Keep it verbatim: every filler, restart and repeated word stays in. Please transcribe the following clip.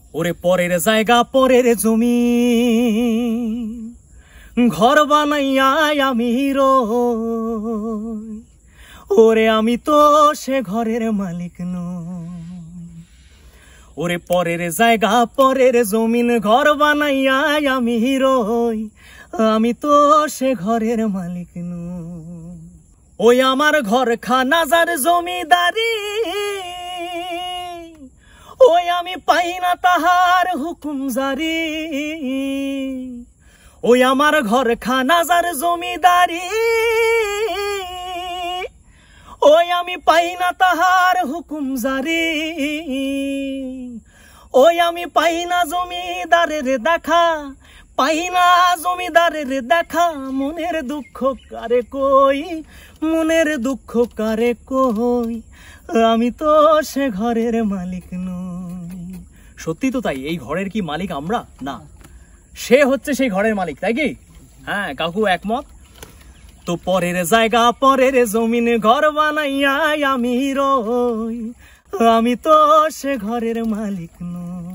ওরে পরের জায়গা পরের জমি ঘর বানাইয়া আমি রই, ওরে আমি তো সে ঘরের মালিক নই। ওরে পরের জায়গা পরের জমিন ঘর বানাইয়া আমি রই, আমি তো সে ঘরের মালিক নই। ওই আমার ঘর খানা যার জমিদারি, ওই আমি পাই না তাহার হুকুম জারি। ওই আমার ঘর খানা যার জমিদারি, ওই আমি পাই না তাহার হুকুম জারি। ওই আমি পাই না জমিদারের দেখা, পাই না জমিদারের দেখা। মনের দুঃখ কারে কই, মনের দুঃখ কারে কই, আমি তো সে ঘরের মালিক নই। সত্যি তো তাই, এই ঘরের কি মালিক আমরা? না, সে হচ্ছে সেই ঘরের মালিক, তাই কি? হ্যাঁ, কাকু একমত। তো পরের জায়গা পরের জমিন ঘর বানাইয়া আমি রই, আমি তো সে ঘরের মালিক নই।